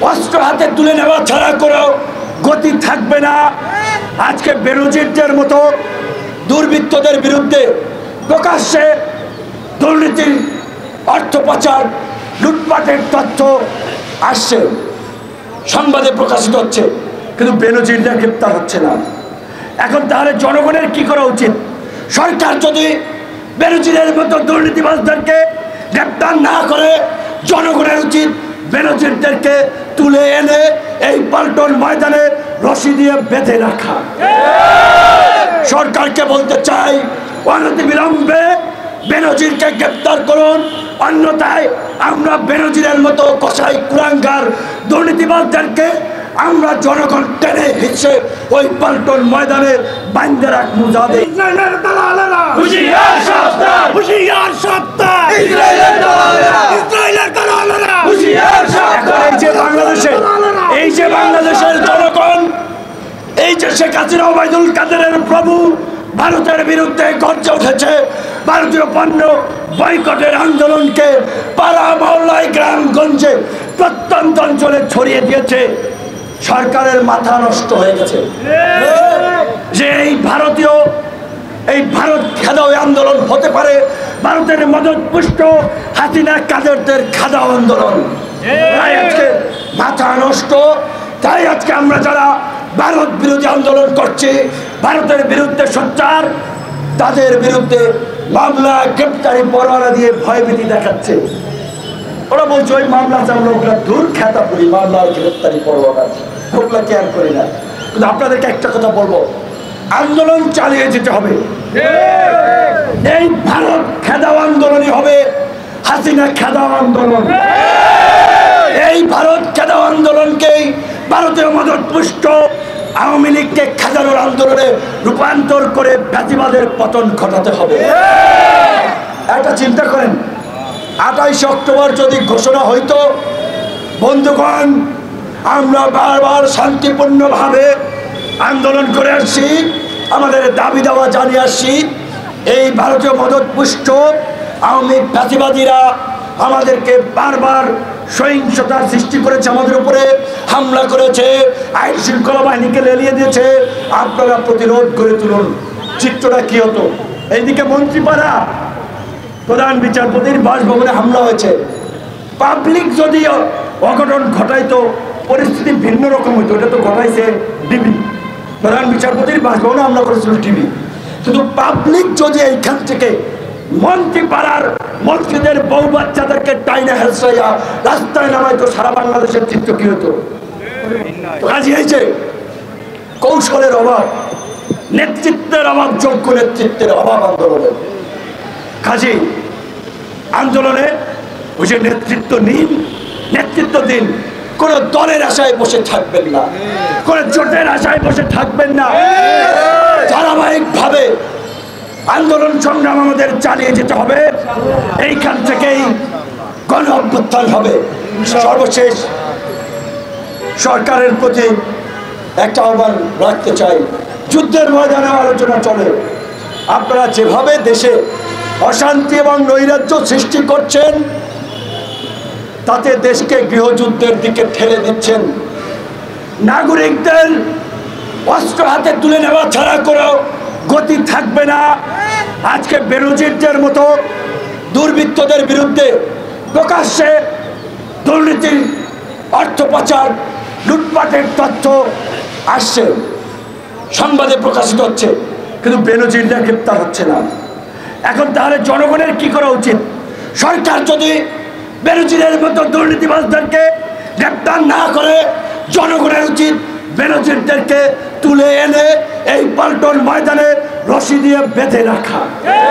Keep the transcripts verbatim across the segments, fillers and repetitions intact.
অস্ত্র হাতে তুলে নেওয়া ছাড়া কোনো গতি থাকবে না। আজকে বেনজিরদের মতো দুর্বৃত্তদের বিরুদ্ধে প্রকাশ্যে দুর্নীতি, অর্থ পাচার, লুটপাটের তথ্য আসছে, সংবাদে প্রকাশিত হচ্ছে, কিন্তু বেনজিররা গ্রেপ্তার হচ্ছে না। এখন তাহলে জনগণের কি করা উচিত? সরকার যদি বেনজিরের মতো দুর্নীতিবাজদেরকে গ্রেপ্তার না করে, জনগণের উচিত বেনজিরদেরকে তুলে এনে এই পল্টন ময়দানে রশি দিয়ে বেঁধে রাখা। সরকারকে বলতে চাই, অনতিবিলম্বে বেনজিরকে গ্রেপ্তার করুন, অন্যথায় আমরা বেনজিরের মতো কসাই কুলাঙ্গার দুর্নীতিবাজদেরকে আমরা জনগণ টেনে হিসেবে ওই পল্টন ময়দানে বাঁধে রাখবো। যাদের ইসরায়েলের দালালেরা হুঁশিয়ার সাবধান, হুঁশিয়ার সাবধান, ইসরায়েলের দালালেরা, ইসরায়েলের দালালেরা হুঁশিয়ার সাবধান। এই যে বাংলাদেশে, এই যে বাংলাদেশের জনগণ, এই যে শেখ হাসিনা ওবায়দুল কাদেরের প্রভু ভারতের বিরুদ্ধে গর্জে উঠেছে, ভারতীয় পণ্য বয়কটের আন্দোলনকে পাড়া মহল্লায় গ্রামগঞ্জে প্রত্যন্ত অঞ্চলে ছড়িয়ে দিয়েছে। সরকারের মাথা নষ্ট হয়ে গেছে যে এই ভারতীয় এই ভারত খেদাও আন্দোলন হতে পারে ভারতের মদত পুষ্ট হাসিনা কাদেরদের খেদাও আন্দোলন। তাই আজকে মাথা নষ্ট। তাই আজকে আমরা যারা ভারত বিরোধী আন্দোলন করছি, ভারতের বিরুদ্ধে সোচ্চার, তাদের বিরুদ্ধে মামলা, গ্রেপ্তারি পরোয়ানা দিয়ে ভয়ভীতি দেখাচ্ছে। ওরা বলছে ওই মামলা চামলা ওগুলা দূর খেতা করি, মামলা গ্রেপ্তারি পরোয়ানা ওগুলা কেয়ার করি না। কিন্তু আপনাদেরকে একটা কথা বলবো, আন্দোলন চালিয়ে যেতে হবে। এই ভারত খেদাও আন্দোলনই হবে হাসিনা খেদাও আন্দোলন। এই ভারত খেদাও আন্দোলনকেই ভারতীয় মদত পুষ্ট আওয়ামী লীগকে খেদানোর আন্দোলনে রূপান্তর করে ফ্যাসিবাদের পতন ঘটাতে হবে। একটা চিন্তা করেন, আঠাইশে অক্টোবর যদি ঘোষণা হইতো, বন্ধুগণ আমরা বারবার শান্তিপূর্ণভাবে আন্দোলন করে আসছি, আমাদের দাবি দাওয়া জানিয়ে আসছি। এই ভারতীয় মদত পুষ্ট আওয়ামী ফ্যাসিবাদীরা আমাদেরকে বারবার সহিংসতার সৃষ্টি করেছে, আমাদের উপরে হামলা করেছে, আইন শৃঙ্খলা বাহিনীকে লেলিয়ে দিয়েছে। আপনারা প্রতিরোধ করে তুলুন। চিত্রটা কি হতো? এইদিকে মন্ত্রীপাড়া প্রধান বিচারপতির বাসভবনে হামলা হয়েছে। পাবলিক যদি অঘটন ঘটাইতো পরিস্থিতি ভিন্ন রকম হইতো। এটা তো ঘটাইছে ডিবি, প্রধান বিচারপতির বাসভবনে হামলা করেছিল টিভি। কিন্তু পাবলিক যদি এইখান থেকে মন্ত্রীপাড়ার মন্ত্রীদের বউ বাচ্চাদেরকে টাইনা হেলসাইয়া রাস্তায় নামাইতো, সারা বাংলাদেশের চিত্র কি হতো? কাজী হয়েছে কৌশলের অভাব, নেতৃত্বের অভাব, যোগ্য নেতৃত্বের অভাব আন্দোলনের। কাজী আন্দোলনে ওই যে নেতৃত্ব নিন, নেতৃত্ব দিন। কোন দলের আশায় বসে থাকবেন না, কোন জোটের আশায় বসে থাকবেন না। ধারাবাহিক ভাবে আন্দোলন সংগ্রাম আমাদের চালিয়ে যেতে হবে। এইখান থেকেই গণ অভ্যুত্থান হবে। সর্বশেষ সরকারের প্রতি একটা আহ্বান রাখতে চাই, যুদ্ধের ময়দানে আলোচনা চলে। আপনারা যেভাবে দেশে অশান্তি এবং নৈরাজ্য সৃষ্টি করছেন, তাতে দেশকে গৃহযুদ্ধের দিকে ঠেলে দিচ্ছেন। নাগরিকদের অস্ত্র হাতে তুলে নেওয়া ছাড়া কোনো গতি থাকবে না। আজকে বেনজিরদের মতো দুর্বৃত্তদের বিরুদ্ধে প্রকাশ্যে দুর্নীতি, অর্থ পাচার, লুটপাটের তথ্য আসছে, সংবাদে প্রকাশিত হচ্ছে, কিন্তু বেনজিররা গ্রেপ্তার হচ্ছে না। এখন তাহলে জনগণের কি করা উচিত? সরকার যদি বেনজিরের মতো দুর্নীতিবাজদেরকে গ্রেপ্তার না করে, জনগণের উচিত বেনজিরদেরকে তুলে এনে এই পল্টন ময়দানে রশি দিয়ে বেঁধে রাখা।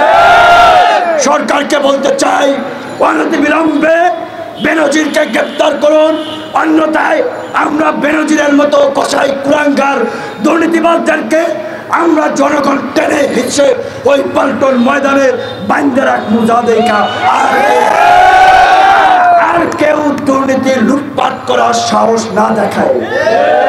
সরকারকে বলতে চাই, অনতিবিলম্বে বেনজিরকে গ্রেপ্তার করুন, অন্যথায় আমরা বেনজিরের মতো কসাই কুলাঙ্গার দুর্নীতিবাজদেরকে আমরা জনগণ টেনে হিসেবে ওই পল্টন ময়দানে বাঁধে রাখবো। যাদের আর কেউ দুর্নীতি লুটপাট করার সাহস না দেখায়।